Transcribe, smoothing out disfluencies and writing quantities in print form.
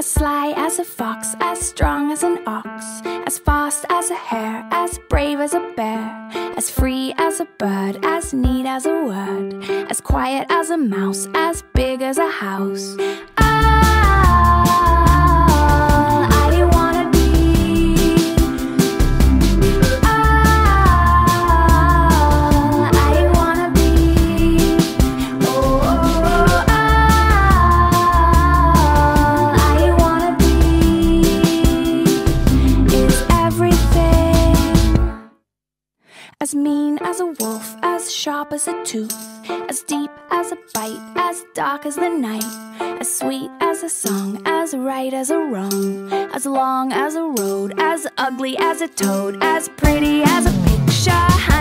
As sly as a fox, as strong as an ox, as fast as a hare, as brave as a bear, as free as a bird, as neat as a word, as quiet as a mouse, as big as a house. I wanna be. I wanna be. Oh, I wanna be. Is everything. As mean as a wolf, as sharp as a tooth, as deep as a bite, as dark as the night, as sweet as a song, as right as a wrong, as long as a road, as ugly as a toad, as pretty as a picture.